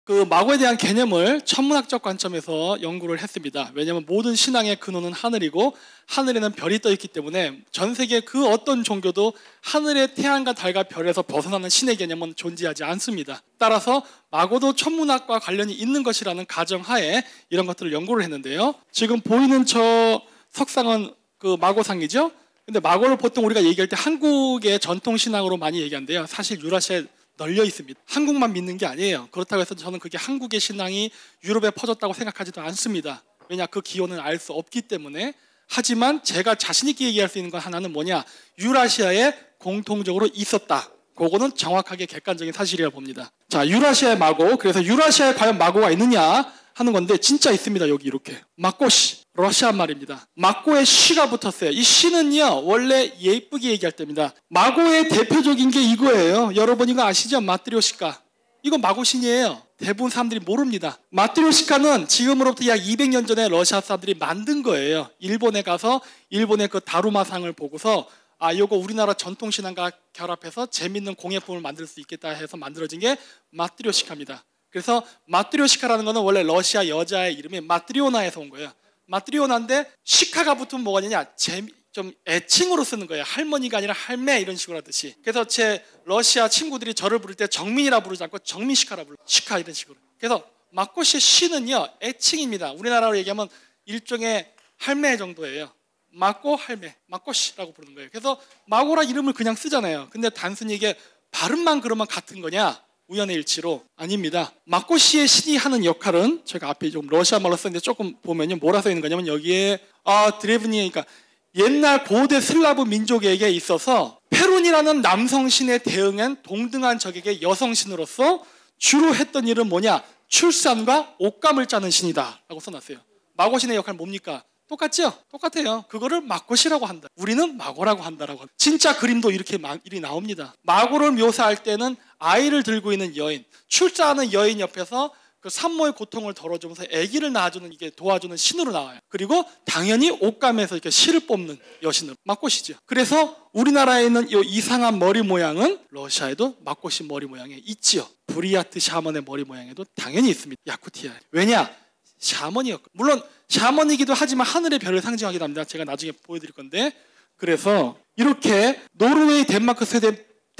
그 마고에 대한 개념을 천문학적 관점에서 연구를 했습니다. 왜냐하면 모든 신앙의 근원은 하늘이고 하늘에는 별이 떠 있기 때문에 전 세계 그 어떤 종교도 하늘의 태양과 달과 별에서 벗어나는 신의 개념은 존재하지 않습니다. 따라서 마고도 천문학과 관련이 있는 것이라는 가정하에 이런 것들을 연구를 했는데요. 지금 보이는 저 석상은 그 마고상이죠. 근데 마고를 보통 우리가 얘기할 때 한국의 전통 신앙으로 많이 얘기하는데요. 사실 유라시아에 널려 있습니다. 한국만 믿는 게 아니에요. 그렇다고 해서 저는 그게 한국의 신앙이 유럽에 퍼졌다고 생각하지도 않습니다. 왜냐, 그 기원은 알 수 없기 때문에. 하지만 제가 자신 있게 얘기할 수 있는 건 하나는 뭐냐, 유라시아에 공통적으로 있었다. 그거는 정확하게 객관적인 사실이라고 봅니다. 자, 유라시아의 마고. 그래서 유라시아에 과연 마고가 있느냐 하는 건데 진짜 있습니다. 여기 이렇게 마고시, 러시아 말입니다. 마고에 시가 붙었어요. 이 시는요 원래 예쁘게 얘기할 때입니다. 마고의 대표적인 게 이거예요. 여러분 이거 아시죠? 마트리오시카. 이거 마고신이에요. 대부분 사람들이 모릅니다. 마트리오시카는 지금으로부터 약 200년 전에 러시아 사람들이 만든 거예요. 일본에 가서 일본의 그 다루마상을 보고서 아, 이거 우리나라 전통신앙과 결합해서 재밌는 공예품을 만들 수 있겠다 해서 만들어진 게 마트리오시카입니다. 그래서 마트리오시카라는 거는 원래 러시아 여자의 이름이 마트리오나에서 온 거예요. 마트리오나인데 시카가 붙으면 뭐가 되냐, 좀 애칭으로 쓰는 거예요. 할머니가 아니라 할매 이런 식으로 하듯이. 그래서 제 러시아 친구들이 저를 부를 때 정민이라 부르지 않고 정민시카라 불러요. 시카 이런 식으로. 그래서 마고시 시는요 애칭입니다. 우리나라로 얘기하면 일종의 할매 정도예요. 마고 할매, 마고시라고 부르는 거예요. 그래서 마고라 이름을 그냥 쓰잖아요. 근데 단순히 이게 발음만 그러면 같은 거냐? 우연의 일치로 아닙니다. 마고시의 신이 하는 역할은 제가 앞에 좀 러시아 말로 썼는데 조금 보면요 뭐라 써 있는 거냐면 여기에 드레브니에, 그러니까 옛날 고대 슬라브 민족에게 있어서 페룬이라는 남성신에 대응한 동등한 적에게 여성신으로서 주로 했던 일은 뭐냐, 출산과 옷감을 짜는 신이다 라고 써놨어요. 마고신의 역할은 뭡니까? 똑같죠? 똑같아요. 그거를 마고시라고 한다. 우리는 마고라고 한다라고 합니다. 진짜 그림도 이렇게 일이 나옵니다. 마고를 묘사할 때는 아이를 들고 있는 여인, 출산하는 여인 옆에서 그 산모의 고통을 덜어주면서 아기를 낳아주는, 이게 도와주는 신으로 나와요. 그리고 당연히 옷감에서 이렇게 실을 뽑는 여신으로 마고시죠. 그래서 우리나라에 있는 이 이상한 머리 모양은 러시아에도 마고시 머리 모양에 있지요. 브리아트 샤먼의 머리 모양에도 당연히 있습니다. 야쿠티아. 왜냐? 샤먼이었고, 물론 샤먼이기도 하지만 하늘의 별을 상징하기도 합니다. 제가 나중에 보여드릴 건데, 그래서 이렇게 노르웨이, 덴마크, 스웨덴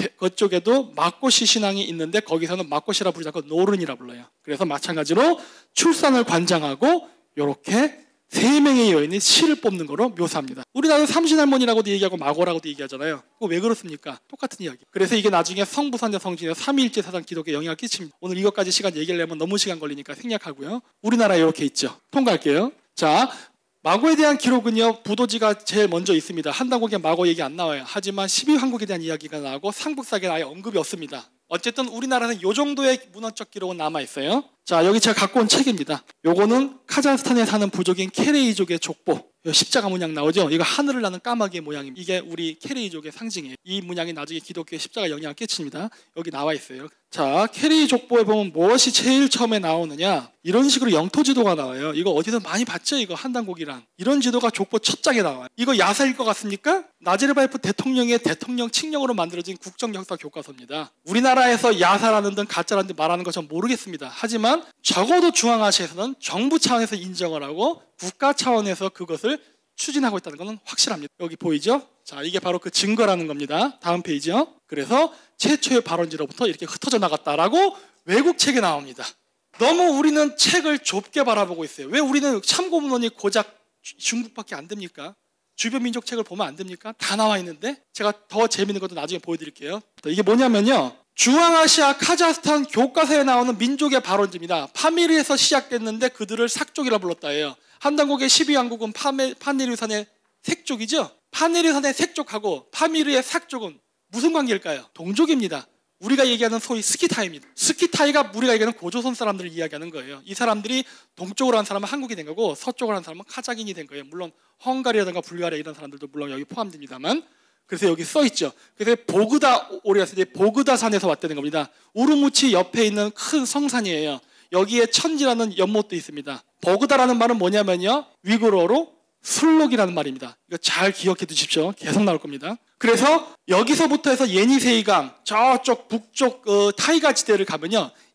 그쪽에도 마고시 신앙이 있는데 거기서는 마고시라 부르지 않고 노른이라 불러요. 그래서 마찬가지로 출산을 관장하고 이렇게 3명의 여인이 실을 뽑는 거로 묘사합니다. 우리나라는 삼신할머니라고도 얘기하고 마고라고도 얘기하잖아요. 그거 왜 그렇습니까? 똑같은 이야기. 그래서 이게 나중에 성부선자 성신의 삼위일체 사상 기독에 영향을 끼칩니다. 오늘 이것까지 시간 얘기하려면 너무 시간 걸리니까 생략하고요. 우리나라에 이렇게 있죠. 통과할게요. 자, 마고에 대한 기록은요 부도지가 제일 먼저 있습니다. 한당국에 마고 얘기 안 나와요. 하지만 12황국에 대한 이야기가 나오고 삼국사기에 아예 언급이 없습니다. 어쨌든 우리나라는 이 정도의 문헌적 기록은 남아있어요. 자, 여기 제가 갖고 온 책입니다. 요거는 카자흐스탄에 사는 부족인 케레이족의 족보. 십자가 문양 나오죠? 이거 하늘을 나는 까마귀의 모양입니다. 이게 우리 케레이족의 상징이에요. 이 문양이 나중에 기독교의 십자가 영향을 끼칩니다. 여기 나와 있어요. 자, 케레이 족보에 보면 무엇이 제일 처음에 나오느냐, 이런 식으로 영토 지도가 나와요. 이거 어디서 많이 봤죠? 이거 한당국이랑 이런 지도가 족보 첫 장에 나와요. 이거 야사일 것 같습니까? 나제르바예프 대통령의 대통령 칙령으로 만들어진 국정역사 교과서입니다. 우리나라에서 야사라는 등 가짜라는 등 말하는 거 전 모르겠습니다. 하지만 적어도 중앙아시아에서는 정부 차원에서 인정을 하고 국가 차원에서 그것을 추진하고 있다는 것은 확실합니다. 여기 보이죠? 자, 이게 바로 그 증거라는 겁니다. 다음 페이지요. 그래서 최초의 발원지로부터 이렇게 흩어져 나갔다라고 외국 책에 나옵니다. 너무 우리는 책을 좁게 바라보고 있어요. 왜 우리는 참고문헌이 고작 중국밖에 안 됩니까? 주변 민족 책을 보면 안 됩니까? 다 나와 있는데. 제가 더 재밌는 것도 나중에 보여드릴게요. 이게 뭐냐면요, 중앙아시아 카자흐스탄 교과서에 나오는 민족의 발원지입니다. 파미르에서 시작됐는데 그들을 삭족이라 불렀다 해요. 한당국의 12왕국은 파미르산의 색족이죠. 파미르산의 색족하고 파미르의 삭족은 무슨 관계일까요? 동족입니다. 우리가 얘기하는 소위 스키타이입니다. 스키타이가 우리가 얘기하는 고조선 사람들을 이야기하는 거예요. 이 사람들이 동쪽으로 한 사람은 한국이 된 거고 서쪽으로 한 사람은 카자흐인이 된 거예요. 물론 헝가리라든가 불가리아 이런 사람들도 물론 여기 포함됩니다만. 그래서 여기 써 있죠. 그래서 보그다 오리아스, 보그다산에서 왔다는 겁니다. 우르무치 옆에 있는 큰 성산이에요. 여기에 천지라는 연못도 있습니다. 버그다라는 말은 뭐냐면요, 위구르어로 술록이라는 말입니다. 이거 잘 기억해 두십시오. 계속 나올 겁니다. 그래서 여기서부터 해서 예니세이강 저쪽 북쪽 타이가 지대를 가면요,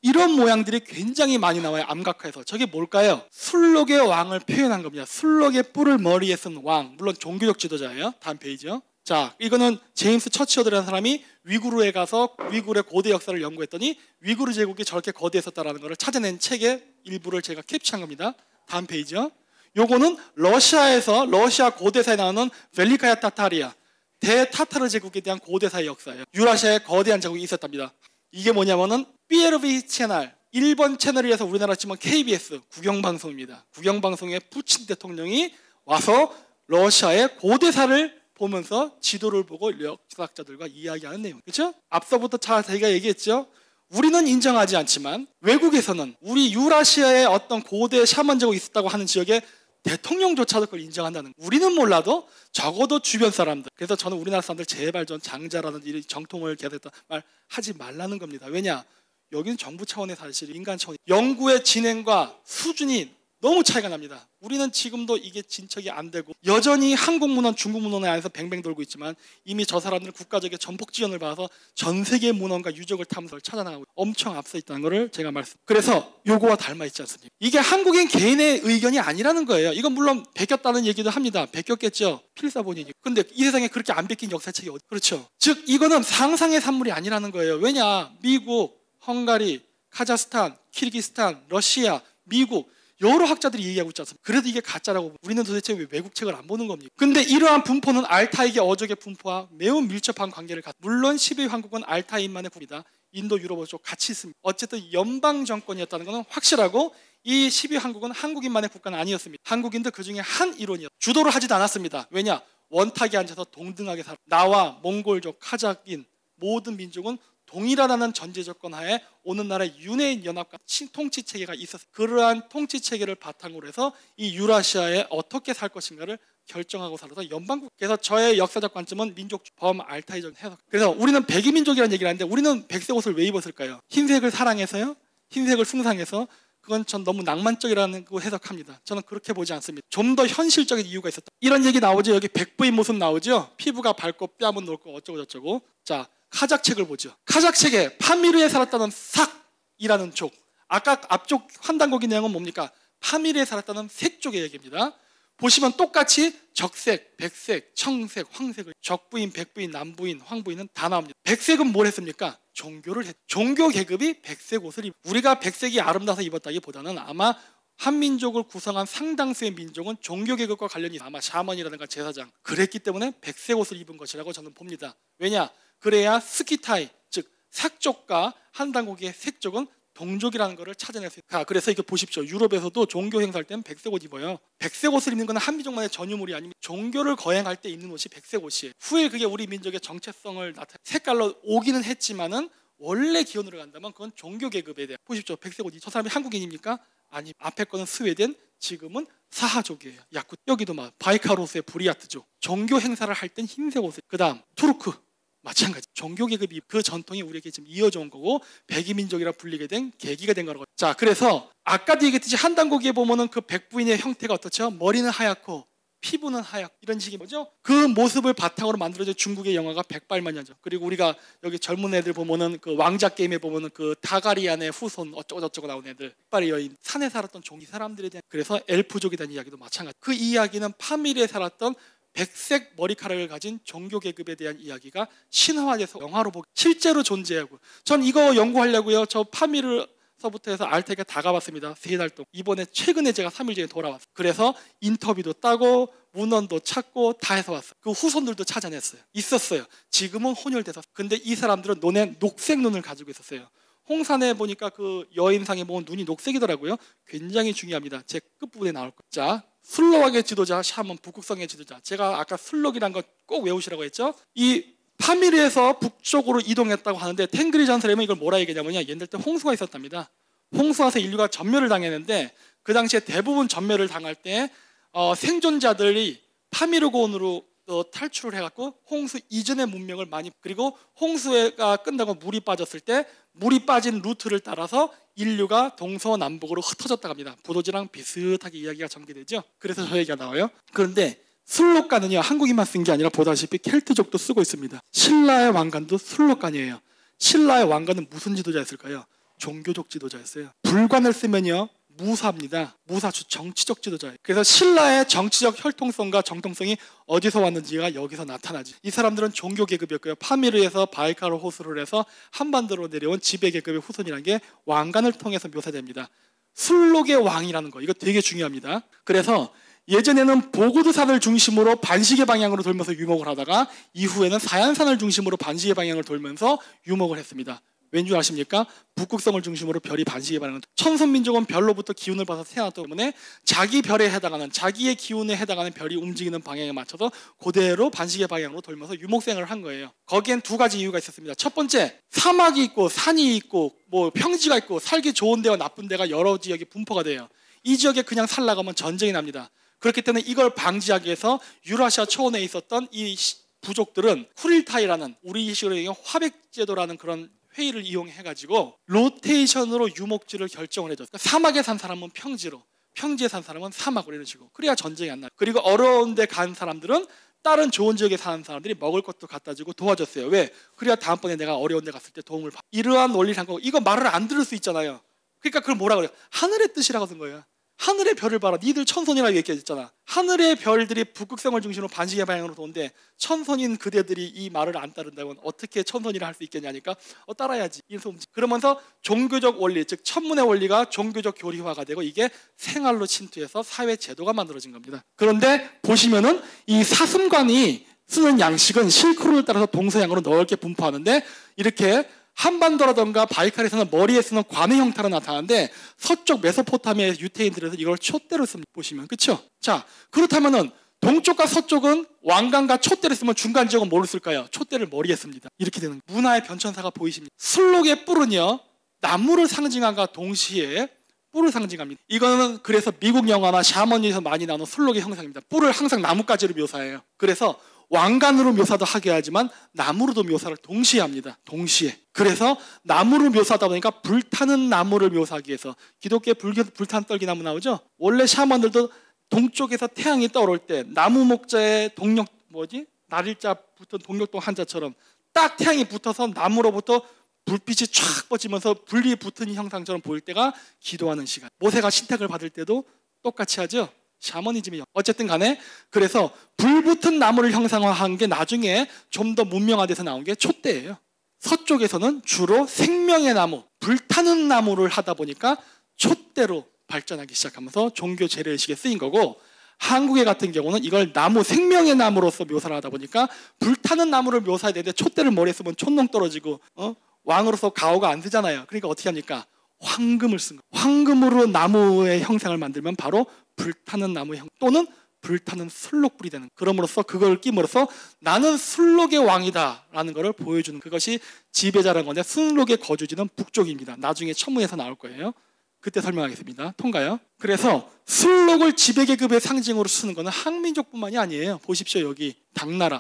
이런 모양들이 굉장히 많이 나와요. 암각화에서. 저게 뭘까요? 술록의 왕을 표현한 겁니다. 술록의 뿔을 머리에 쓴 왕. 물론 종교적 지도자예요. 다음 페이지요. 자, 이거는 제임스 처치워드라는 사람이 위구르에 가서 위구르의 고대 역사를 연구했더니 위구르 제국이 저렇게 거대했었다는 것을 찾아낸 책의 일부를 제가 캡처한 겁니다. 다음 페이지요. 요거는 러시아 고대사에 나오는 벨리카야 타타리아, 대타타르 제국에 대한 고대사의 역사예요. 유라시아에 거대한 제국이 있었답니다. 이게 뭐냐면은 PLV 채널, 일본 채널이라서 우리나라 치면 KBS 국영방송입니다. 국영방송에 푸친 대통령이 와서 러시아의 고대사를 보면서 지도를 보고 역사학자들과 이야기하는 내용. 그렇죠? 앞서부터 저희가 얘기했죠. 우리는 인정하지 않지만 외국에서는 우리 유라시아에 어떤 고대 샤먼 제국이 있었다고 하는 지역에 대통령조차도 그걸 인정한다는 거예요. 우리는 몰라도 적어도 주변 사람들. 그래서 저는 우리나라 사람들 제발 좀 장자라든지 이런 정통을 계속했다 말 하지 말라는 겁니다. 왜냐? 여기는 정부 차원의 사실, 인간 차원. 연구의 진행과 수준이 너무 차이가 납니다. 우리는 지금도 이게 진척이 안 되고 여전히 한국 문헌, 중국 문헌에 안에서 뱅뱅 돌고 있지만 이미 저 사람들은 국가적인 전폭 지원을 받아서 전 세계 문헌과 유적을 탐구를 찾아나가고 엄청 앞서 있다는 것을 제가 그래서 요거와 닮아 있지 않습니까? 이게 한국인 개인의 의견이 아니라는 거예요. 이건 물론 베꼈다는 얘기도 합니다. 베꼈겠죠. 필사본이니. 근데 이 세상에 그렇게 안 베낀 역사책이 어디? 그렇죠. 즉 이거는 상상의 산물이 아니라는 거예요. 왜냐? 미국, 헝가리, 카자흐스탄, 키르기스탄, 러시아, 미국 여러 학자들이 얘기하고 있지 않습니까? 그래도 이게 가짜라고 우리는 도대체 왜 외국 책을 안 보는 겁니까? 근데 이러한 분포는 알타익의 어족의 분포와 매우 밀접한 관계를 물론 12위 황국은 알타익만의 국이다. 인도 유럽 쪽 같이 있습니다. 어쨌든 연방 정권이었다는 것은 확실하고 이 12위 황국은 한국인만의 국가는 아니었습니다. 한국인도 그중에 한 일원이었습니다. 주도를 하지도 않았습니다. 왜냐? 원탁에 앉아서 동등하게 살아. 나와 몽골족, 카자흐인 모든 민족은 동일하다는 전제 조건 하에 오는 날의 유네인 연합과 통치 체계가 있었어요. 그러한 통치 체계를 바탕으로 해서 이 유라시아에 어떻게 살 것인가를 결정하고 살아서 연방국. 그래서 저의 역사적 관점은 민족 범알타이적 해석. 그래서 우리는 백이민족이라는 얘기를 하는데 우리는 백색 옷을 왜 입었을까요? 흰색을 사랑해서요? 흰색을 숭상해서? 그건 전 너무 낭만적이라는 거 해석합니다. 저는 그렇게 보지 않습니다. 좀 더 현실적인 이유가 있었다. 이런 얘기 나오죠. 여기 백부인 모습 나오죠. 피부가 밝고 뺨은 넓고 어쩌고 저쩌고. 자, 카작책을 보죠. 카작책에 파미르에 살았다는 삭이라는 족. 아까 앞쪽 환단고기 내용은 뭡니까? 파미르에 살았다는 색족의 얘기입니다. 보시면 똑같이 적색, 백색, 청색, 황색을 적부인, 백부인, 남부인, 황부인은 다 나옵니다. 백색은 뭘 했습니까? 종교를 했. 종교 계급이 백색 옷을 우리가 백색이 아름다워서 입었다기보다는 아마 한민족을 구성한 상당수의 민족은 종교 계급과 관련이 아마 샤먼이라든가 제사장 그랬기 때문에 백색 옷을 입은 것이라고 저는 봅니다. 왜냐? 그래야 스키타이, 즉 삭족과 한단고기의 색족은 동족이라는 것을 찾아낼 수 있어요. 그래서 이거 보십시오. 유럽에서도 종교 행사할 때는 백색 옷 입어요. 백색 옷을 입는 건 한민족만의 전유물이 아닙니다. 종교를 거행할 때 입는 옷이 백색 옷이에요. 후에 그게 우리 민족의 정체성을 나타내 색깔로 오기는 했지만은 원래 기원으로 간다면 그건 종교 계급에 대한. 보십시오. 백색 옷. 저 사람이 한국인입니까? 아니. 앞에 거는 스웨덴, 지금은 사하족이에요. 야쿠. 여기도 막 바이카로스의 브리아트족. 종교 행사를 할 땐 흰색 옷을. 그다음 투르크. 마찬가지. 종교 계급이 그 전통이 우리에게 지금 이어져 온 거고 백이민족이라 불리게 된 계기가 된 거라고. 자, 그래서 아까도 얘기했듯이 한단고기에 보면은 그 백부인의 형태가 어떻죠? 머리는 하얗고 피부는 하얗고 이런 식이 뭐죠? 그 모습을 바탕으로 만들어진 중국의 영화가 백발만년죠. 그리고 우리가 여기 젊은 애들 보면은 그 왕자 게임에 보면은 그 다가리안의 후손 어쩌고 저쩌고 나온 애들, 백발의 여인, 산에 살았던 종이 사람들에 대한. 그래서 엘프족에 대한 이야기도 마찬가지. 그 이야기는 파밀에 살았던 백색 머리카락을 가진 종교 계급에 대한 이야기가 신화화돼서 영화로 보기 실제로 존재하고. 전 이거 연구하려고요. 저 파미르서부터 해서 알타이가 다 가봤습니다. 3달 동안. 이번에 최근에 제가 3일 전에 돌아왔어요. 그래서 인터뷰도 따고 문헌도 찾고 다 해서 왔어요. 그 후손들도 찾아냈어요. 있었어요. 지금은 혼혈돼서. 근데 이 사람들은 눈에 녹색 눈을 가지고 있었어요. 홍산에 보니까 그 여인상에 보면 눈이 녹색이더라고요. 굉장히 중요합니다. 제 끝부분에 나올 거예요. 자, 슬로악의 지도자 샤먼, 북극성의 지도자. 제가 아까 슬록이란 거 꼭 외우시라고 했죠. 이 파미르에서 북쪽으로 이동했다고 하는데 탱그리 전설에는 이걸 뭐라 얘기하냐면요, 옛날 때 홍수가 있었답니다. 홍수와서 인류가 전멸을 당했는데 그 당시에 대부분 전멸을 당할 때 생존자들이 파미르고원으로 탈출을 해갖고 홍수 이전의 문명을 많이. 그리고 홍수가 끝나고 물이 빠졌을 때 물이 빠진 루트를 따라서 인류가 동서남북으로 흩어졌다고 합니다. 부도지랑 비슷하게 이야기가 전개되죠. 그래서 저 얘기가 나와요. 그런데 슬록가는요, 한국인만 쓴 게 아니라 보다시피 켈트족도 쓰고 있습니다. 신라의 왕관도 슬록간이에요. 신라의 왕관은 무슨 지도자였을까요? 종교적 지도자였어요. 불관을 쓰면요 무사입니다. 무사주 정치적 지도자예요. 그래서 신라의 정치적 혈통성과 정통성이 어디서 왔는지가 여기서 나타나지. 이 사람들은 종교 계급이었고요. 파미르에서 바이칼 호수를 해서 한반도로 내려온 지배 계급의 후손이라는 게 왕관을 통해서 묘사됩니다. 술록의 왕이라는 거, 이거 되게 중요합니다. 그래서 예전에는 보고두산을 중심으로 반시계 방향으로 돌면서 유목을 하다가 이후에는 사얀산을 중심으로 반시계 방향을 돌면서 유목을 했습니다. 왠 줄 아십니까? 북극성을 중심으로 별이 반시계 방향을, 천선민족은 별로부터 기운을 받아서 태어났기 때문에 자기 별에 해당하는, 자기의 기운에 해당하는 별이 움직이는 방향에 맞춰서 그대로 반시계 방향으로 돌면서 유목생활을 한 거예요. 거기엔 두 가지 이유가 있었습니다. 첫 번째, 사막이 있고 산이 있고 뭐 평지가 있고 살기 좋은 데와 나쁜 데가 여러 지역에 분포가 돼요. 이 지역에 그냥 살라가면 전쟁이 납니다. 그렇기 때문에 이걸 방지하기 위해서 유라시아 초원에 있었던 이 부족들은 쿠릴타이라는, 우리식으로 얘기하면 화백제도라는 그런 회의를 이용해가지고 로테이션으로 유목지를 결정을 해줬어요. 그러니까 사막에 산 사람은 평지로, 평지에 산 사람은 사막으로, 이런 식으로. 그래야 전쟁이 안 나요. 그리고 어려운 데 간 사람들은 다른 좋은 지역에 사는 사람들이 먹을 것도 갖다 주고 도와줬어요. 왜? 그래야 다음번에 내가 어려운 데 갔을 때 도움을 받고. 이러한 원리를 한 거고, 이거 말을 안 들을 수 있잖아요. 그러니까 그걸 뭐라 그래요? 하늘의 뜻이라고 쓴 거예요. 하늘의 별을 봐라. 니들 천손이라고 얘기했잖아. 하늘의 별들이 북극성을 중심으로 반시계 방향으로 도는데 천손인 그대들이 이 말을 안 따른다면 어떻게 천손이라 할 수 있겠냐니까 따라야지. 그러면서 종교적 원리, 즉 천문의 원리가 종교적 교리화가 되고 이게 생활로 침투해서 사회 제도가 만들어진 겁니다. 그런데 보시면은 이 사슴관이 쓰는 양식은 실크로를 따라서 동서양으로 넓게 분포하는데, 이렇게 한반도라던가 바이칼에서는 머리에 쓰는 관의 형태로 나타나는데 서쪽 메소포타미아의 유태인들에서 이걸 촛대로 씁니다. 보시면, 그렇죠? 자, 그렇다면은 동쪽과 서쪽은 왕관과 촛대를 쓰면 중간 지역은 뭐를 쓸까요? 촛대를 머리에 씁니다. 이렇게 되는 문화의 변천사가 보이십니다. 술록의 뿔은요 나무를 상징함과 동시에 뿔을 상징합니다. 이거는 그래서 미국 영화나 샤머니에서 많이 나오는 술록의 형상입니다. 뿔을 항상 나뭇가지로 묘사해요. 그래서 왕관으로 묘사도 하게 하지만 나무로도 묘사를 동시에 합니다. 동시에. 그래서 나무를 묘사하다 보니까 불타는 나무를 묘사하기 위해서, 기독교의 불타는 떨기나무 나오죠? 원래 샤먼들도 동쪽에서 태양이 떠오를 때 나무 목자의 동력, 날일자 붙은 동력동 한자처럼 딱 태양이 붙어서 나무로부터 불빛이 쫙 뻗지면서 불이 붙은 형상처럼 보일 때가 기도하는 시간. 모세가 신탁을 받을 때도 똑같이 하죠. 샤머니즘이. 어쨌든 간에 그래서 불붙은 나무를 형상화한 게 나중에 좀 더 문명화돼서 나온 게 촛대예요. 서쪽에서는 주로 생명의 나무, 불타는 나무를 하다 보니까 촛대로 발전하기 시작하면서 종교 재래의식에 쓰인 거고, 한국의 같은 경우는 이걸 나무, 생명의 나무로서 묘사를 하다 보니까 불타는 나무를 묘사해야 되는데 촛대를 머리에 쓰면 촛농 떨어지고 왕으로서 가오가 안 되잖아요. 그러니까 어떻게 합니까? 황금을 쓴 거예요. 황금으로 나무의 형상을 만들면 바로 불타는 나무의 형, 또는 불타는 술록불이 되는, 그럼으로써 그걸 끼므로써 나는 술록의 왕이다 라는 것을 보여주는, 그것이 지배자라는 건데, 술록의 거주지는 북쪽입니다. 나중에 천문에서 나올 거예요. 그때 설명하겠습니다. 통가요? 그래서 술록을 지배계급의 상징으로 쓰는 것은 항민족뿐만이 아니에요. 보십시오. 여기 당나라.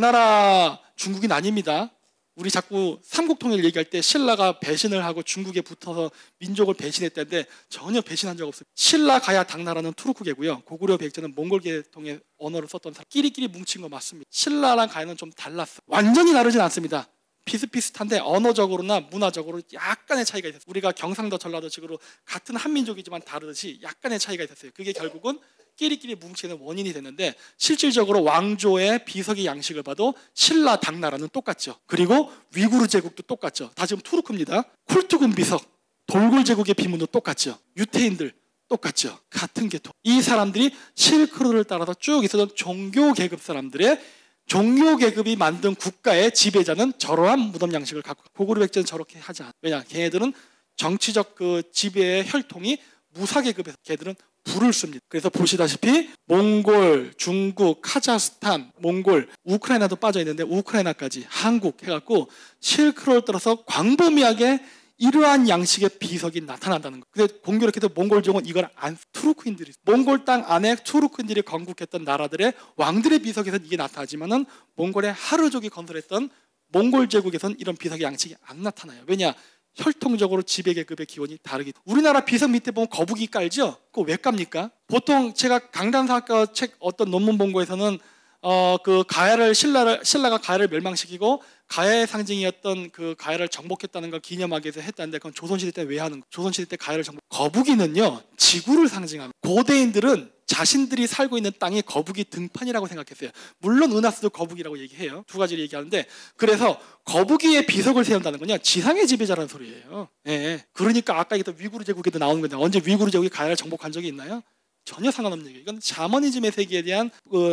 당나라 중국인 아닙니다. 우리 자꾸 삼국통일 얘기할 때 신라가 배신을 하고 중국에 붙어서 민족을 배신했다는데 전혀 배신한 적 없어요. 신라, 가야, 당나라는 투르크계고요. 고구려, 백제는 몽골계통의 언어를 썼던 사람. 끼리끼리 뭉친 거 맞습니다. 신라랑 가야는 좀 달랐어요. 완전히 다르진 않습니다. 비슷비슷한데 언어적으로나 문화적으로 약간의 차이가 있었어요. 우리가 경상도, 전라도 식으로 같은 한민족이지만 다르듯이 약간의 차이가 있었어요. 그게 결국은 끼리끼리 뭉치는 원인이 됐는데, 실질적으로 왕조의 비석의 양식을 봐도 신라, 당나라는 똑같죠. 그리고 위구르 제국도 똑같죠. 다 지금 투르크입니다. 쿨투군 비석, 돌골 제국의 비문도 똑같죠. 유태인들 똑같죠. 같은 계통. 이 사람들이 실크로드를 따라서 쭉 있었던 종교 계급 사람들의, 종교 계급이 만든 국가의 지배자는 저러한 무덤 양식을 갖고, 고구려, 백제는 저렇게 하지 않아. 왜냐? 걔네들은 정치적 그 지배의 혈통이 무사계급에서 걔들은 불을 씁니다. 그래서 보시다시피 몽골, 중국, 카자흐스탄, 몽골, 우크라이나도 빠져 있는데 우크라이나까지, 한국 해갖고 실크로를 따라서 광범위하게 이러한 양식의 비석이 나타난다는 거예요. 근데 공교롭게도 몽골족은 이걸 투르크인들이, 몽골 땅 안에 투르크인들이 건국했던 나라들의 왕들의 비석에서는 이게 나타나지만은 몽골의 하르족이 건설했던 몽골 제국에서는 이런 비석의 양식이 안 나타나요. 왜냐? 혈통적으로 지배계급의 기원이 다르기. 우리나라 비석 밑에 보면 거북이 깔죠? 그거 왜 깝니까? 보통 제가 강단사학과 책 어떤 논문 본 거에서는 그 가야를 신라가 가야를 멸망시키고 가야의 상징이었던 그 가야를 정복했다는 걸 기념하기 위해서 했다는데 그건 조선시대 때 왜 하는 거예요? 조선시대 때 가야를 정복. 거북이는요 지구를 상징합니다. 고대인들은 자신들이 살고 있는 땅이 거북이 등판이라고 생각했어요. 물론 은하수도 거북이라고 얘기해요. 두 가지를 얘기하는데 그래서 거북이의 비석을 세운다는 건요 지상의 지배자라는 소리예요. 예. 그러니까 아까 얘기했던 위구르 제국에도 나오는 건데 언제 위구르 제국이 가야를 정복한 적이 있나요? 전혀 상관없는 얘기예요. 이건 샤머니즘의 세계에 대한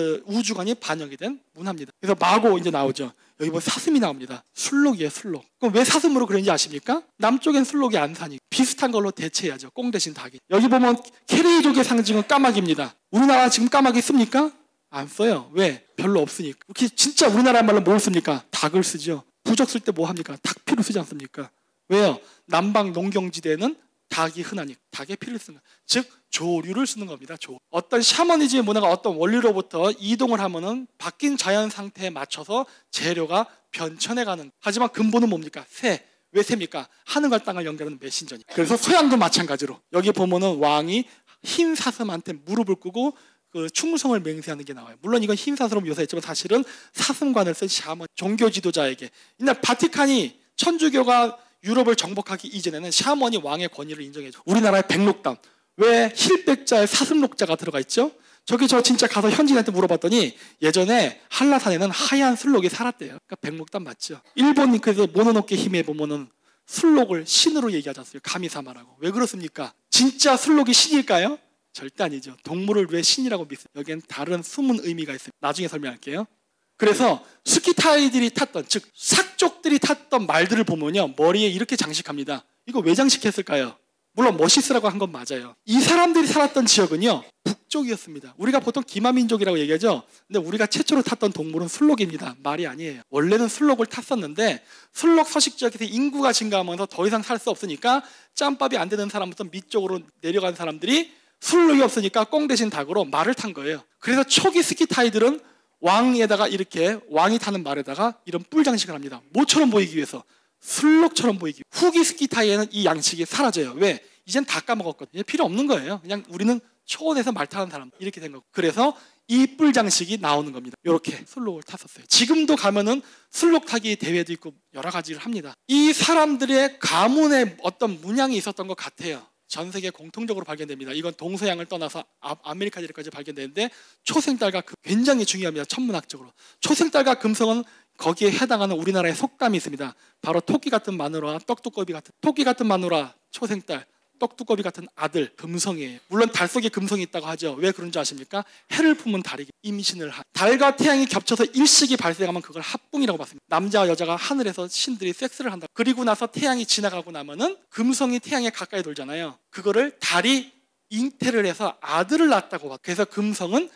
우주관이 반영이 된 문화입니다. 그래서 마고 이제 나오죠. 여기 뭐 사슴이 나옵니다. 술록이에요, 술록. 그럼 왜 사슴으로 그런지 아십니까? 남쪽엔 술록이 안 사니 비슷한 걸로 대체해야죠. 꽁 대신 닭이. 여기 보면 캐레이족의 상징은 까마귀입니다. 우리나라 지금 까마귀 씁니까? 안 써요. 왜? 별로 없으니까. 이렇게 진짜 우리나라 말로 뭘 씁니까? 닭을 쓰죠. 부적 쓸 때 뭐 합니까? 닭 피를 쓰지 않습니까? 왜요? 남방 농경지대는 닭이 흔하니까 닭의 피를 쓰는 거예요. 즉 조류를 쓰는 겁니다. 어떤 샤머니즘의 문화가 어떤 원리로부터 이동을 하면은 바뀐 자연 상태에 맞춰서 재료가 변천해가는. 하지만 근본은 뭡니까? 새. 왜 새입니까? 하늘과 땅을 연결하는 메신저니까. 그래서 서양도 마찬가지로 여기 보면은 왕이 흰 사슴한테 무릎을 꿇고 그 충성을 맹세하는 게 나와요. 물론 이건 흰 사슴으로 묘사했지만 사실은 사슴관을 쓴 샤먼 종교 지도자에게. 옛날 바티칸이 천주교가 유럽을 정복하기 이전에는 샤먼이 왕의 권위를 인정해줘. 우리나라의 백록담 왜 힐백자에 사슴록자가 들어가 있죠? 저기 저 진짜 가서 현지인한테 물어봤더니 예전에 한라산에는 하얀 술록이 살았대요. 그러니까 백록담 맞죠? 일본 그래서 모노노케 히메 보면은 술록을 신으로 얘기하지 않습니까? 가미사마라고. 왜 그렇습니까? 진짜 술록이 신일까요? 절대 아니죠. 동물을 왜 신이라고 믿어요? 여기엔 다른 숨은 의미가 있어요. 나중에 설명할게요. 그래서 스키타이들이 탔던, 즉 삭족들이 탔던 말들을 보면요 머리에 이렇게 장식합니다. 이거 왜 장식했을까요? 물론 멋있으라고 한 건 맞아요. 이 사람들이 살았던 지역은요 북쪽이었습니다. 우리가 보통 기마민족이라고 얘기하죠. 근데 우리가 최초로 탔던 동물은 술록입니다. 말이 아니에요. 원래는 술록을 탔었는데 술록 서식 지역에서 인구가 증가하면서 더 이상 살 수 없으니까 짬밥이 안 되는 사람부터 밑쪽으로 내려간 사람들이 술록이 없으니까 꽁 대신 닭으로 말을 탄 거예요. 그래서 초기 스키타이들은 왕에다가 이렇게 왕이 타는 말에다가 이런 뿔 장식을 합니다. 뭐처럼 보이기 위해서? 술록처럼 보이기. 후기 스키타이에는 이 양식이 사라져요. 왜? 이젠 다 까먹었거든요. 필요 없는 거예요. 그냥 우리는 초원에서 말 타는 사람 이렇게 된 거고. 그래서 이 뿔 장식이 나오는 겁니다. 이렇게 술록을 탔었어요. 지금도 가면은 술록 타기 대회도 있고 여러 가지를 합니다. 이 사람들의 가문의 어떤 문양이 있었던 것 같아요. 전 세계 공통적으로 발견됩니다. 이건 동서양을 떠나서 아메리카 대륙까지 발견되는데 초생달과 굉장히 중요합니다. 천문학적으로. 초생달과 금성은 거기에 해당하는 우리나라의 속담이 있습니다. 바로 토끼 같은 마누라, 떡두꺼비 같은 토끼 같은 마누라, 초생달, 떡두꺼비 같은 아들, 금성이에요. 물론 달 속에 금성이 있다고 하죠. 왜 그런 줄 아십니까? 해를 품은 달이 임신을 한. 달과 태양이 겹쳐서 일식이 발생하면 그걸 합궁이라고 봤습니다. 남자와 여자가 하늘에서 신들이 섹스를 한다. 그리고 나서 태양이 지나가고 나면은 금성이 태양에 가까이 돌잖아요. 그거를 달이 잉태를 해서 아들을 낳았다고 봐. 그래서 금성은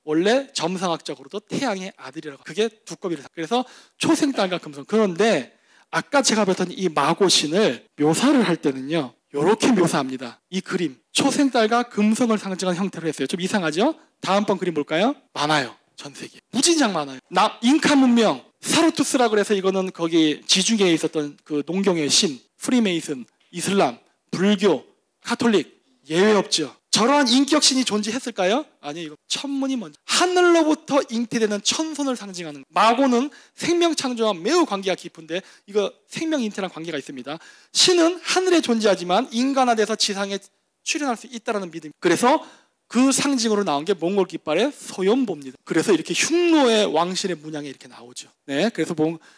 원래 점성학적으로도 태양의 아들이라고. 그게 두꺼비를. 그래서 초생달과 금성. 그런데 아까 제가 배웠던 이 마고신을 묘사를 할 때는요. 이렇게 묘사합니다. 이 그림 초생달과 금성을 상징하는 형태로 했어요. 좀 이상하죠? 다음번 그림 볼까요? 많아요. 전 세계 무진장 많아요. 잉카 문명 사르투스라 그래서 이거는 거기 지중해에 있었던 그 농경의 신, 프리메이슨, 이슬람, 불교, 카톨릭 예외 없죠. 저러한 인격 신이 존재했을까요? 아니요. 이거 천문이 먼저. 하늘로부터 잉태되는 천손을 상징하는. 마고는 생명 창조와 매우 관계가 깊은데 이거 생명 잉태랑 관계가 있습니다. 신은 하늘에 존재하지만 인간화돼서 지상에 출현할 수 있다는 믿음. 그래서 그 상징으로 나온 게 몽골 깃발의 소연보입니다. 그래서 이렇게 흉노의 왕실의 문양이 이렇게 나오죠. 네, 그래서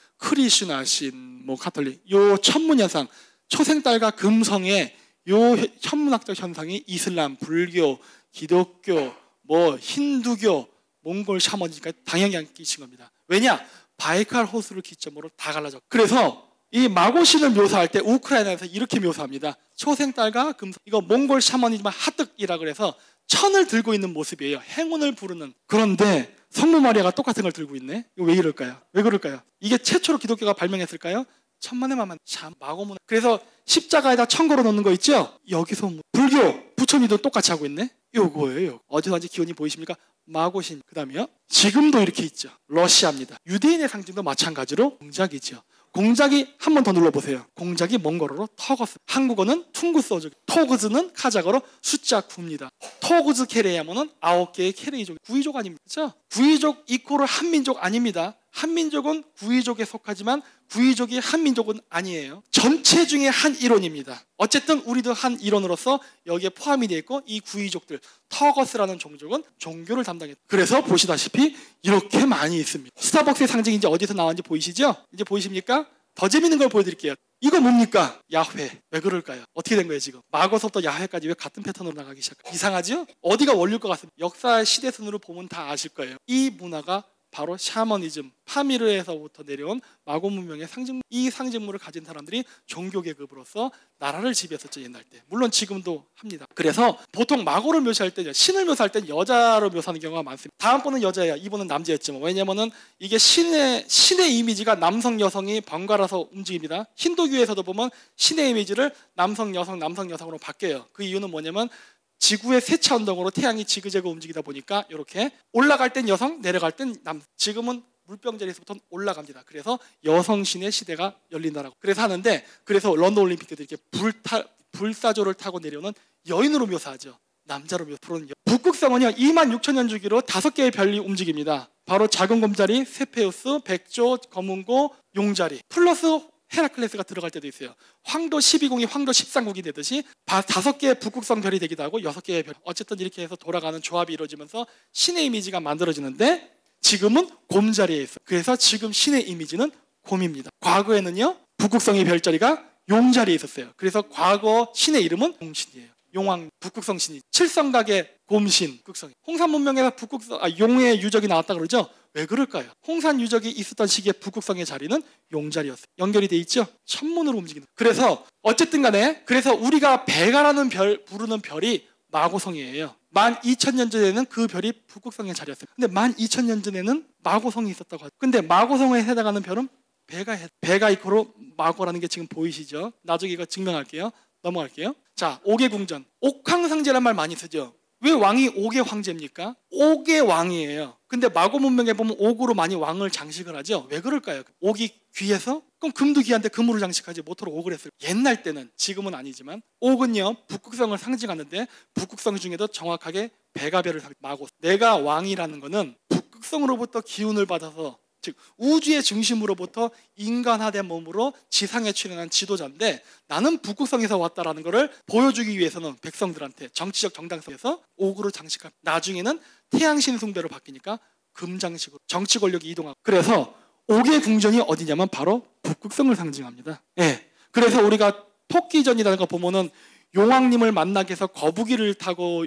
크리슈나 신, 카톨릭, 요 천문 현상, 초생달과 금성의 요 천문학적 현상이 이슬람, 불교, 기독교, 힌두교, 몽골 샤머니까지 방향이 끼친 겁니다. 왜냐? 바이칼 호수를 기점으로 다 갈라졌고. 그래서 이 마고신을 묘사할 때 우크라이나에서 이렇게 묘사합니다. 초생달과 금성. 이거 몽골 샤머니지만 하뜩이라 그래서 천을 들고 있는 모습이에요. 행운을 부르는. 그런데 성모 마리아가 똑같은 걸 들고 있네. 이거 왜 이럴까요? 왜 그럴까요? 이게 최초로 기독교가 발명했을까요? 천만의 만만 마고문. 그래서 십자가에다 천 걸어 놓는 거 있죠? 여기서 불교 부처님도 똑같이 하고 있네. 요거예요. 어디서 완지 기원이 보이십니까? 마고신. 그 다음에요. 지금도 이렇게 있죠. 러시아입니다. 유대인의 상징도 마찬가지로 공작이죠. 공작이 한 번 더 눌러보세요. 공작이 몽골어로 터거스. 한국어는 퉁구스어죠. 토그즈는 카자거로 숫자 9입니다. 토그즈 케레야모는 9개의 케레이족. 9위족 아닙니까? 그렇죠? 구이족 이코르 한민족 아닙니다. 한민족은 구이족에 속하지만 구이족이 한민족은 아니에요. 전체 중에 한 일원입니다. 어쨌든 우리도 한 일원으로서 여기에 포함이 되어 있고 이 구이족들 터거스라는 종족은 종교를 담당했다. 그래서 보시다시피 이렇게 많이 있습니다. 스타벅스의 상징이 이제 어디서 나왔는지 보이시죠? 이제 보이십니까? 더 재밌는 걸 보여드릴게요. 이거 뭡니까? 야훼. 왜 그럴까요? 어떻게 된 거예요 지금? 마거서부터 야훼까지 왜 같은 패턴으로 나가기 시작해요? 이상하죠? 어디가 원리일 것 같습니다. 역사 시대순으로 보면 다 아실 거예요. 이 문화가 바로 샤머니즘, 파미르에서부터 내려온 마고 문명의 상징. 이 상징물을 가진 사람들이 종교 계급으로서 나라를 지배했었죠 옛날 때. 물론 지금도 합니다. 그래서 보통 마고를 묘사할 때, 신을 묘사할 때 여자로 묘사하는 경우가 많습니다. 다음 번은 여자예요. 이번은 남자였지만. 왜냐면은 이게 신의 이미지가 남성 여성이 번갈아서 움직입니다. 힌두교에서도 보면 신의 이미지를 남성 여성으로 바뀌어요. 그 이유는 뭐냐면 지구의 세차 운동으로 태양이 지그재그 움직이다 보니까 이렇게 올라갈 땐 여성, 내려갈 땐 남성. 지금은 물병자리에서부터 올라갑니다. 그래서 여성신의 시대가 열린다라고. 그래서 하는데, 그래서 런던 올림픽 때도 이렇게 불사조를 타고 내려오는 여인으로 묘사하죠. 남자로 묘사하는 북극성은요 26,000년 주기로 5개의 별이 움직입니다. 바로 작은 곰자리, 세페우스, 백조, 검은고, 용자리 플러스 헤라클레스가 들어갈 때도 있어요. 황도 12궁이 황도 13궁이 되듯이 5개의 북극성 별이 되기도 하고 6개의 별. 어쨌든 이렇게 해서 돌아가는 조합이 이루어지면서 신의 이미지가 만들어지는데 지금은 곰자리에 있어요. 그래서 지금 신의 이미지는 곰입니다. 과거에는요 북극성의 별자리가 용자리에 있었어요. 그래서 과거 신의 이름은 용신이에요. 용왕 북극성 신이 칠성각의 곰신 북극성. 홍산 문명에서 용의 유적이 나왔다 그러죠. 왜 그럴까요? 홍산 유적이 있었던 시기에 북극성의 자리는 용자리였어요. 연결이 돼 있죠. 천문으로 움직이는. 그래서 어쨌든 간에 그래서 우리가 베가라는 별 부르는 별이 마고성이에요. 12,000년 전에는 그 별이 북극성의 자리였어요. 근데 12,000년 전에는 마고성이 있었다고 하죠. 근데 마고성에 해당하는 별은 베가 이코로 마고라는 게 지금 보이시죠? 나중에 이거 증명할게요. 넘어갈게요. 자, 옥외궁전. 옥황상제란 말 많이 쓰죠. 왜 왕이 옥의 황제입니까? 옥의 왕이에요. 근데 마고 문명에 보면 옥으로 많이 왕을 장식을 하죠. 왜 그럴까요? 옥이 귀해서? 그럼 금도 귀한데 금으로 장식하지 못으로 옥을 했어요. 옛날 때는, 지금은 아니지만 옥은요 북극성을 상징하는데 북극성 중에도 정확하게 베가별을 마고. 내가 왕이라는 거는 북극성으로부터 기운을 받아서, 즉 우주의 중심으로부터 인간화된 몸으로 지상에 출현한 지도자인데 나는 북극성에서 왔다라는 것을 보여주기 위해서는 백성들한테 정치적 정당성에서 옥으로 장식합니다. 나중에는 태양신 숭배로 바뀌니까 금장식으로 정치 권력이 이동하고. 그래서 옥의 궁전이 어디냐면 바로 북극성을 상징합니다. 예. 그래서 우리가 토끼전이라는 거 보면은 용왕님을 만나기 위해서 거북이를 타고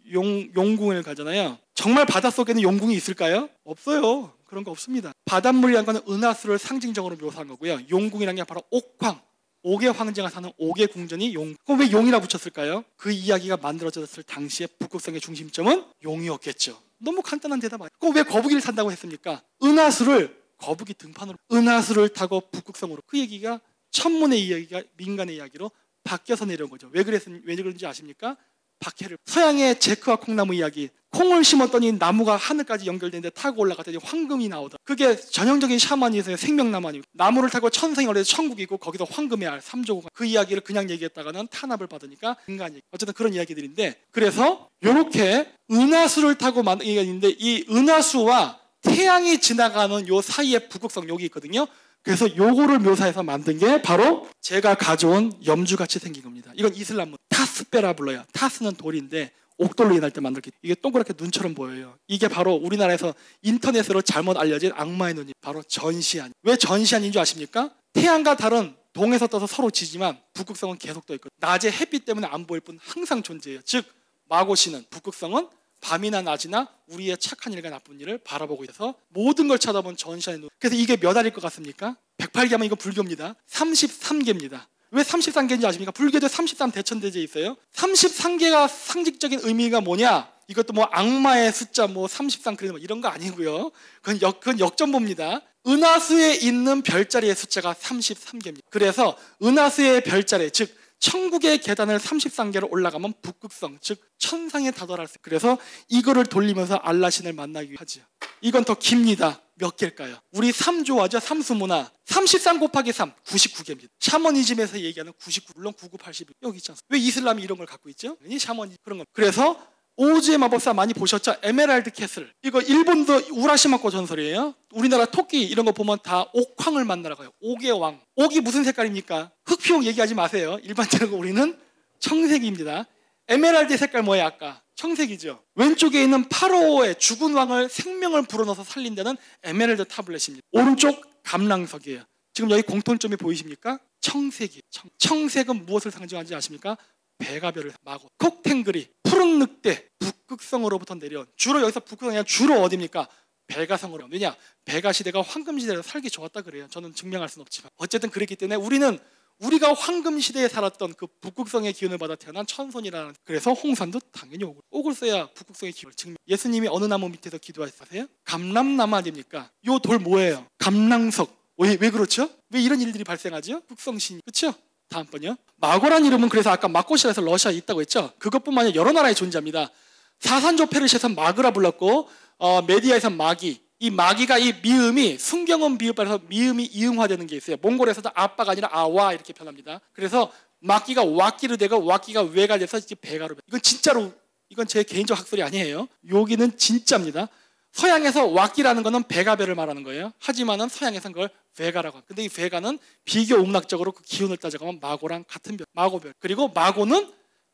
용궁을 가잖아요. 정말 바닷속에는 용궁이 있을까요? 없어요. 그런 거 없습니다. 바닷물이라는 거는 은하수를 상징적으로 묘사한 거고요. 용궁이라는 게 바로 옥황, 옥의 황제가 사는 옥의 궁전이 용. 그럼 왜 용이라 붙였을까요? 그 이야기가 만들어졌을 당시에 북극성의 중심점은 용이었겠죠. 너무 간단한 대답 아니에요. 그럼 왜 거북이를 탄다고 했습니까? 은하수를 거북이 등판으로, 은하수를 타고 북극성으로. 그 얘기가 천문의 이야기가 민간의 이야기로 바뀌어서 내려온 거죠. 왜 그런지 아십니까? 박해를. 서양의 제크와 콩나무 이야기. 콩을 심었더니 나무가 하늘까지 연결되는데 타고 올라갔더니 황금이 나오더라. 그게 전형적인 샤머니즘의 생명나무 아니고, 나무를 타고 천성이 원래 천국이 있고 거기서 황금의 알 3조가. 그 이야기를 그냥 얘기했다가는 탄압을 받으니까 인간이. 어쨌든 그런 이야기들인데, 그래서 이렇게 은하수를 타고 만든 얘기가 있는데 이 은하수와 태양이 지나가는 요 사이에 북극성 여기 있거든요. 그래서 요거를 묘사해서 만든 게 바로 제가 가져온 염주같이 생긴 겁니다. 이건 이슬람문 타스페라 불러요. 타스는 돌인데 옥돌로 인할 때 만들게. 이게 동그랗게 눈처럼 보여요. 이게 바로 우리나라에서 인터넷으로 잘못 알려진 악마의 눈이 바로 전시안. 왜 전시안인 줄 아십니까? 태양과 달은 동에서 떠서 서로 지지만 북극성은 계속 떠 있거든요. 낮에 햇빛 때문에 안 보일 뿐 항상 존재해요. 즉 마고시는 북극성은 밤이나 낮이나 우리의 착한 일과 나쁜 일을 바라보고 있어서 모든 걸 쳐다본 전시안의 눈. 그래서 이게 몇 알일 것 같습니까? 108개면 이거 불교입니다. 33개입니다. 왜 33개인지 아십니까? 불교도 33대천대제 있어요. 33개가 상징적인 의미가 뭐냐? 이것도 뭐 악마의 숫자 뭐 33 그런 뭐 이런 거 아니고요. 그건 역전봅니다. 은하수에 있는 별자리의 숫자가 33개입니다. 그래서 은하수의 별자리, 즉 천국의 계단을 33개로 올라가면 북극성, 즉 천상에 다다를 수 있어요. 그래서 이거를 돌리면서 알라신을 만나기 하죠. 이건 더 깁니다. 몇 개일까요? 우리 3 좋아하죠? 삼수문화. 33 곱하기 3, 99개입니다. 샤머니즘에서 얘기하는 99, 물론 99, 80 여기 있지 않습니까? 왜 이슬람이 이런 걸 갖고 있죠? 샤머니즘 그런 거. 그래서 오즈의 마법사 많이 보셨죠? 에메랄드 캐슬. 이거 일본도 우라시마코 전설이에요. 우리나라 토끼 이런 거 보면 다 옥황을 만나라고 해요. 옥의 왕. 옥이 무슨 색깔입니까? 흑피용 얘기하지 마세요. 일반적으로 우리는 청색입니다. 에메랄드의 색깔 뭐예요? 아까 청색이죠. 왼쪽에 있는 파로의 죽은 왕을 생명을 불어넣어서 살린다는 에메랄드 타블렛입니다. 오른쪽 감랑석이에요. 지금 여기 공통점이 보이십니까? 청색이에요. 청색은 무엇을 상징하는지 아십니까? 베가별을 마고 콕탱글이 푸른 늑대 북극성으로부터 내려온, 주로 여기서 북극성이 아니라 주로 어디입니까? 베가성으로. 왜냐? 베가 시대가 황금 시대에서 살기 좋았다 그래요. 저는 증명할 수는 없지만 어쨌든 그랬기 때문에 우리가 황금 시대에 살았던 그 북극성의 기운을 받아 태어난 천손이라는. 그래서 홍산도 당연히 옥을 써야 북극성의 기운을 증명. 예수님이 어느 나무 밑에서 기도하셨어요? 감람나무 아닙니까? 요 돌 뭐예요? 감랑석. 왜 그렇죠? 왜 이런 일들이 발생하죠? 북성신. 그렇죠? 다음번요. 마고란 이름은 그래서 아까 마코시라에서 러시아에 있다고 했죠. 그것뿐만 아니라 여러 나라에 존재합니다. 사산조 페르시아에서 마그라 불렀고 메디아에서 마기. 이 마기가 이 미음이 순경음 비읍발에서 미음이 이응화되는 게 있어요. 몽골에서도 아빠가 아니라 아와 이렇게 표현합니다. 그래서 마기가 와기로 되고 와기가 외가 돼서 이제 베가로. 이건 진짜로, 이건 제 개인적 학설이 아니에요. 여기는 진짜입니다. 서양에서 와기라는 거는 베가별을 말하는 거예요. 하지만은 서양에서는 그걸 베가라고 합니다. 근데 이 베가는 비교 음락적으로 그 기운을 따져가면 마고랑 같은 별, 마고별. 그리고 마고는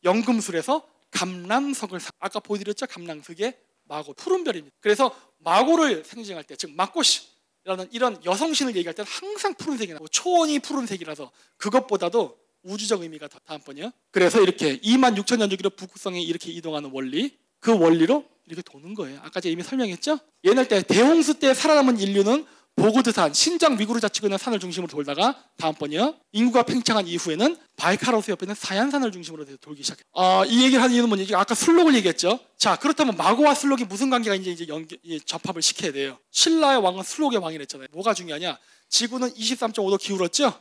연금술에서 감람석을, 아까 보여드렸죠? 감람석의 마고, 푸른 별입니다. 그래서 마고를 상징할 때, 즉 마코시라는 이런 여성신을 얘기할 때는 항상 푸른색이 나고, 초원이 푸른색이라서 그것보다도 우주적 의미가 더. 다음번요. 그래서 이렇게 26,000년 주기로 북극성이 이렇게 이동하는 원리, 그 원리로 이렇게 도는 거예요. 아까 제가 이미 설명했죠? 옛날 때 대홍수 때 살아남은 인류는 보고드산, 신장 위구르 자치고 있는 산을 중심으로 돌다가, 다음번이요, 인구가 팽창한 이후에는 바이카로스 옆에 있는 사얀산을 중심으로 돌기 시작해요. 이 얘기를 하는 이유는 뭐냐? 아까 슬록을 얘기했죠. 자, 그렇다면 마고와 슬록이 무슨 관계가 이제 접합을 시켜야 돼요. 신라의 왕은 슬록의 왕이랬잖아요. 뭐가 중요하냐? 지구는 23.5도 기울었죠?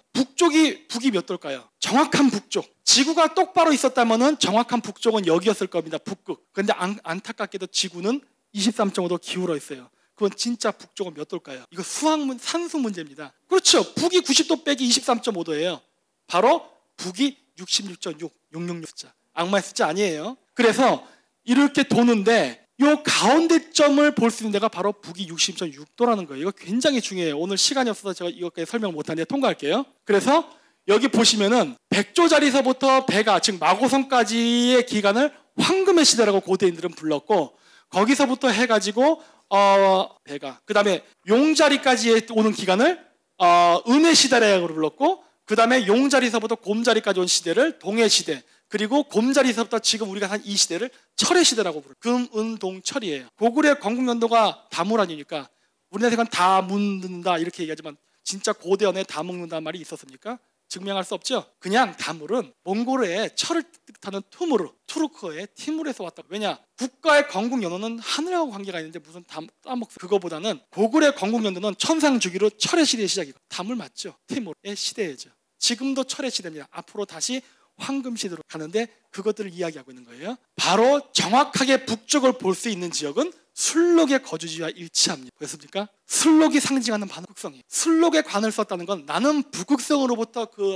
북이 몇 도일까요? 정확한 북쪽. 지구가 똑바로 있었다면 정확한 북쪽은 여기였을 겁니다. 북극. 그런데 안타깝게도 지구는 23.5도 기울어 있어요. 그건 진짜 북쪽은 몇 도일까요? 이거 산수 문제입니다. 그렇죠. 북이 90도 빼기 23.5도예요. 바로 북이 66.6, 666 숫자. 악마의 숫자 아니에요. 그래서 이렇게 도는데 요 가운데 점을 볼 수 있는 데가 바로 북이 60.6도라는 거예요. 이거 굉장히 중요해요. 오늘 시간이 없어서 제가 이것까지 설명 못하는데 통과할게요. 그래서 여기 보시면은 백조자리서부터 베가, 즉 마고성까지의 기간을 황금의 시대라고 고대인들은 불렀고, 거기서부터 해가지고 베가, 그 다음에 용자리까지 오는 기간을 은의 시대라고 불렀고, 그 다음에 용자리서부터 곰자리까지 온 시대를 동해시대, 그리고 곰자리서부터 지금 우리가 산 이 시대를 철의 시대라고 부르요. 금, 은, 동, 철이에요. 고구려의 건국연도가 다물아니니까 우리나라에서는 다 묻는다 이렇게 얘기하지만 진짜 고대언에 다 먹는다는 말이 있었습니까? 증명할 수 없죠. 그냥 다물은 몽골의 철을 뜻하는 투르크어의 티무르에서 왔다. 왜냐? 국가의 건국연도는 하늘하고 관계가 있는데 무슨 따먹. 그거보다는 고구려의 건국연도는 천상주기로 철의 시대의 시작이고, 다물 맞죠? 티무르의 시대이죠. 지금도 철의 시대입니다. 앞으로 다시 황금 시대로 가는데 그것들을 이야기하고 있는 거예요. 바로 정확하게 북쪽을 볼 수 있는 지역은 술록의 거주지와 일치합니다. 보셨습니까? 술록이 상징하는 북극성이에요. 술록의 관을 썼다는 건 나는 북극성으로부터 그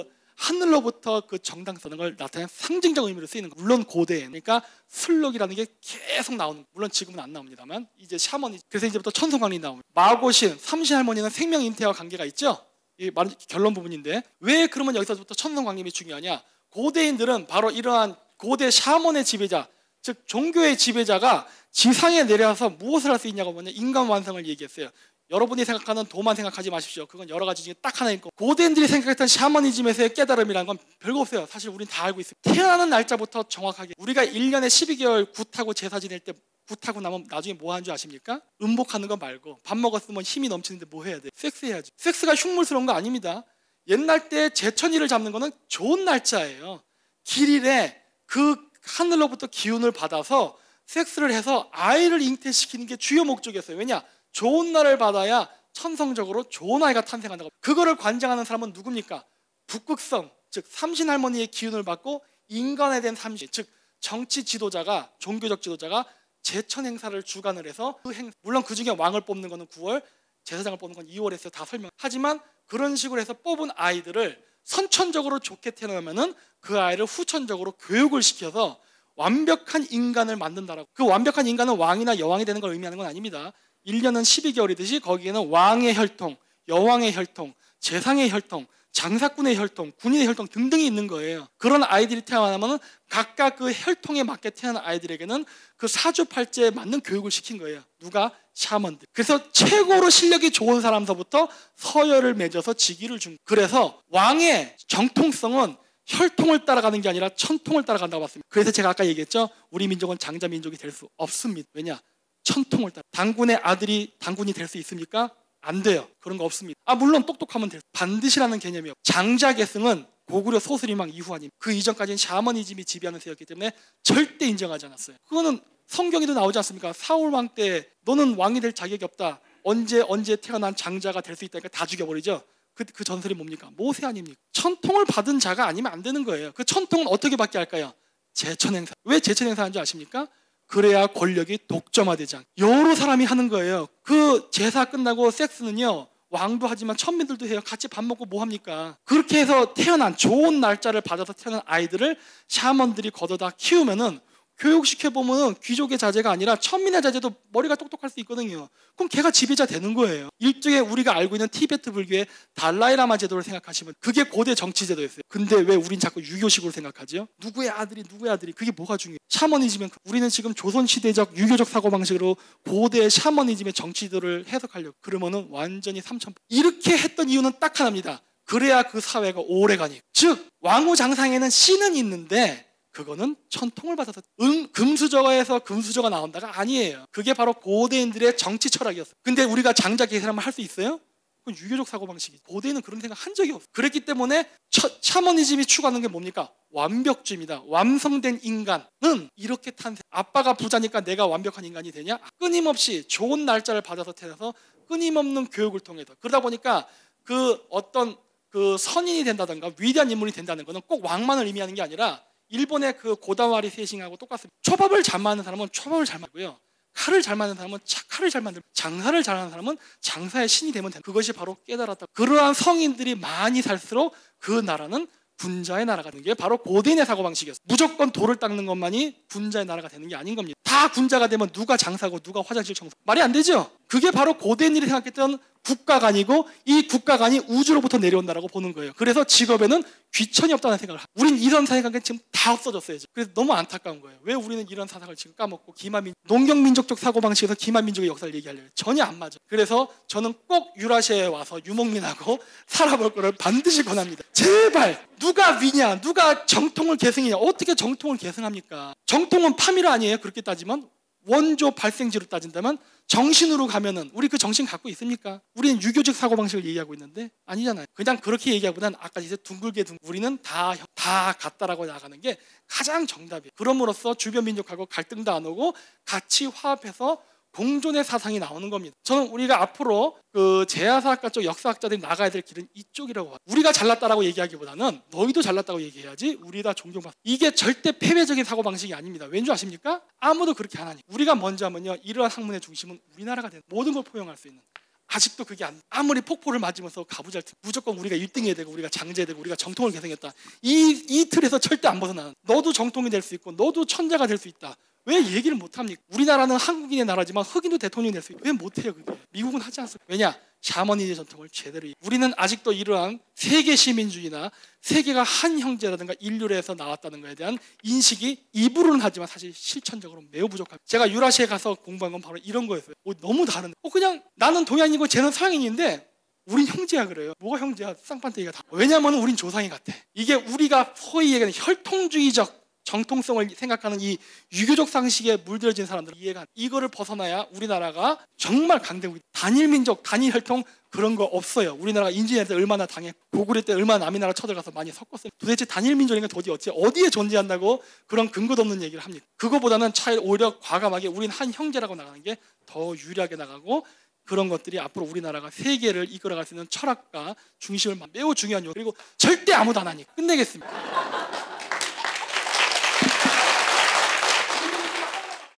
하늘로부터 그 정당성을 걸 나타내는 상징적 의미로 쓰이는 거예요. 물론 고대에, 그러니까 술록이라는 게 계속 나오는 거예요. 물론 지금은 안 나옵니다만 이제 샤머니, 그래서 이제부터 천성관이 나옵니다. 마고신, 삼신할머니는 생명 인태와 관계가 있죠. 이 결론 부분인데 왜 그러면 여기서부터 천성관념이 중요하냐? 고대인들은 바로 이러한 고대 샤먼의 지배자, 즉 종교의 지배자가 지상에 내려와서 무엇을 할 수 있냐고 보면 인간 완성을 얘기했어요. 여러분이 생각하는 도만 생각하지 마십시오. 그건 여러 가지 중에 딱 하나인 거. 고대인들이 생각했던 샤머니즘에서의 깨달음이라는 건 별거 없어요. 사실 우린 다 알고 있어요. 태어나는 날짜부터 정확하게, 우리가 1년에 12개월 굿하고 제사 지낼 때 굿하고 나면 나중에 뭐 하는 줄 아십니까? 음복하는 거 말고 밥 먹었으면 힘이 넘치는데 뭐 해야 돼? 섹스 해야지. 섹스가 흉물스러운 거 아닙니다. 옛날 때 제천이를 잡는 거는 좋은 날짜예요. 길일에 그 하늘로부터 기운을 받아서 섹스를 해서 아이를 잉태시키는 게 주요 목적이었어요. 왜냐? 좋은 날을 받아야 천성적으로 좋은 아이가 탄생한다고. 그거를 관장하는 사람은 누굽니까? 북극성, 즉 삼신할머니의 기운을 받고 인간에 대한 삼신, 즉 정치 지도자가, 종교적 지도자가 제천 행사를 주관을 해서 물론 그 중에 왕을 뽑는 거는 9월, 제사장을 뽑는 건 2월에 해서 다 설명하지만 그런 식으로 해서 뽑은 아이들을 선천적으로 좋게 태어나면은 그 아이를 후천적으로 교육을 시켜서 완벽한 인간을 만든다라고. 그 완벽한 인간은 왕이나 여왕이 되는 걸 의미하는 건 아닙니다. 1년은 12개월이듯이 거기에는 왕의 혈통, 여왕의 혈통, 재상의 혈통, 장사꾼의 혈통, 군인의 혈통 등등이 있는 거예요. 그런 아이들이 태어나면 각각 그 혈통에 맞게 태어난 아이들에게는 그 사주팔자에 맞는 교육을 시킨 거예요. 누가? 샤먼들. 그래서 최고로 실력이 좋은 사람서부터 서열을 맺어서 직위를 준 거예요. 그래서 왕의 정통성은 혈통을 따라가는 게 아니라 천통을 따라간다고 봤습니다. 그래서 제가 아까 얘기했죠. 우리 민족은 장자 민족이 될 수 없습니다. 왜냐? 천통을 따라. 당군의 아들이 당군이 될 수 있습니까? 안 돼요. 그런 거 없습니다. 물론 똑똑하면 돼요. 반드시라는 개념이요. 장자계승은 고구려 소수리망 이후 아닙니다. 그 이전까지는 샤머니즘이 지배하는 세였기 때문에 절대 인정하지 않았어요. 그거는 성경에도 나오지 않습니까? 사울 왕 때 너는 왕이 될 자격이 없다. 언제 태어난 장자가 될 수 있다니까 다 죽여버리죠. 그 전설이 뭡니까? 모세 아닙니까? 천통을 받은 자가 아니면 안 되는 거예요. 그 천통은 어떻게 받게 할까요? 제천행사. 왜 제천행사하는 줄 아십니까? 그래야 권력이 독점화되지 않게. 여러 사람이 하는 거예요. 그 제사 끝나고 섹스는요, 왕도 하지만 천민들도 해요. 같이 밥 먹고 뭐 합니까? 그렇게 해서 태어난 좋은 날짜를 받아서 태어난 아이들을 샤먼들이 걷어다 키우면은 교육시켜보면 귀족의 자제가 아니라 천민의 자제도 머리가 똑똑할 수 있거든요. 그럼 걔가 지배자 되는 거예요. 일종의 우리가 알고 있는 티베트 불교의 달라이라마 제도를 생각하시면 그게 고대 정치 제도였어요. 근데 왜 우린 자꾸 유교식으로 생각하죠? 누구의 아들이 그게 뭐가 중요해요? 샤머니즘은 우리는 지금 조선시대적 유교적 사고방식으로 고대 샤머니즘의 정치 제도를 해석하려고 그러면은 완전히 삼천포. 이렇게 했던 이유는 딱 하나입니다. 그래야 그 사회가 오래가니까. 즉 왕후장상에는 씨는 있는데 그거는 천통을 받아서 금수저가에서 금수저가 나온다가 아니에요. 그게 바로 고대인들의 정치 철학이었어요. 근데 우리가 장자 계승하면 할 수 있어요? 그건 유교적 사고방식이죠. 고대인은 그런 생각 한 적이 없어요. 그랬기 때문에 샤머니즘이 추구하는 게 뭡니까? 완벽주의입니다. 완성된 인간은 이렇게 탄생. 아빠가 부자니까 내가 완벽한 인간이 되냐? 끊임없이 좋은 날짜를 받아서 태어나서 끊임없는 교육을 통해서. 그러다 보니까 그 어떤 그 선인이 된다든가 위대한 인물이 된다는 거는 꼭 왕만을 의미하는 게 아니라 일본의 그 고다와리 세싱하고 똑같습니다. 초밥을 잘 만드는 사람은 초밥을 잘 만들고요. 칼을 잘 만드는 사람은 칼을 잘 만들고 장사를 잘하는 사람은 장사의 신이 되면 된다. 그것이 바로 깨달았다. 그러한 성인들이 많이 살수록 그 나라는 군자의 나라가 되는 게 바로 고대인의 사고방식이었어요. 무조건 돌을 닦는 것만이 군자의 나라가 되는 게 아닌 겁니다. 다 군자가 되면 누가 장사고 누가 화장실 청소. 말이 안 되죠. 그게 바로 고대인들이 생각했던 국가관이고 이 국가관이 우주로부터 내려온다라고 보는 거예요. 그래서 직업에는 귀천이 없다는 생각을 합니다. 우린 이런 사상이 지금 다 없어졌어요. 그래서 너무 안타까운 거예요. 왜 우리는 이런 사상을 지금 까먹고 농경민족적 사고방식에서 기만민족의 역사를 얘기하려고 해요. 전혀 안 맞아. 그래서 저는 꼭 유라시아에 와서 유목민하고 살아볼 거를 반드시 권합니다. 제발 누가 위냐, 누가 정통을 계승이냐. 어떻게 정통을 계승합니까? 정통은 파미라 아니에요? 그렇게 따지면 원조 발생지로 따진다면 정신으로 가면은 우리 그 정신 갖고 있습니까? 우리는 유교적 사고방식을 얘기하고 있는데 아니잖아요. 그냥 그렇게 얘기하기보다는 아까 이제 둥글게 우리는 다 같다라고 나가는 게 가장 정답이에요. 그럼으로써 주변 민족하고 갈등도 안 오고 같이 화합해서 공존의 사상이 나오는 겁니다. 저는 우리가 앞으로 그 제야사학과 쪽 역사학자들이 나가야 될 길은 이쪽이라고 봐요. 우리가 잘났다라고 얘기하기보다는 너희도 잘났다고 얘기해야지 우리 다 존경받. 이게 절대 패배적인 사고방식이 아닙니다. 왠지 아십니까? 아무도 그렇게 안 하니. 우리가 먼저 하면요, 이러한 학문의 중심은 우리나라가 되는 모든 걸 포용할 수 있는. 아직도 그게 아무리 폭포를 맞으면서 가부잘 무조건 우리가 1등해야 되고 우리가 장제해야 되고 우리가 정통을 계승했다. 이 틀에서 절대 안 벗어나는. 너도 정통이 될 수 있고 너도 천자가 될 수 있다. 왜 얘기를 못합니까? 우리나라는 한국인의 나라지만 흑인도 대통령이 될 수 있고 왜 못해요? 그게 미국은 하지 않습니까? 왜냐? 샤머니즘의 전통을 제대로. 우리는 아직도 이러한 세계 시민주의나 세계가 한 형제라든가 인류에서 나왔다는 것에 대한 인식이 입으로는 하지만 사실 실천적으로 매우 부족합니다. 제가 유라시아에 가서 공부한 건 바로 이런 거였어요. 너무 다른데 그냥 나는 동양이고 쟤는 서양인인데 우린 형제야. 그래요. 뭐가 형제야? 쌍판대기가 다. 왜냐하면 우린 조상이 같아. 이게 우리가 소위 얘기하는 혈통주의적 정통성을 생각하는 이 유교적 상식에 물들어진 사람들은 이해가 안 돼. 이거를 벗어나야 우리나라가 정말 강대국이. 단일민족, 단일혈통 그런 거 없어요. 우리나라가 인진할 때 얼마나 당해, 고구려 때 얼마나 남이 나라 쳐들어가서 많이 섞었어요. 도대체 단일민족인 게 어디에 존재한다고 그런 근거도 없는 얘기를 합니까? 그거보다는 오히려 과감하게 우린 한 형제라고 나가는 게 더 유리하게 나가고 그런 것들이 앞으로 우리나라가 세계를 이끌어갈 수 있는 철학과 중심을 매우 중요한 요소. 그리고 절대 아무도 안 하니까. 끝내겠습니다.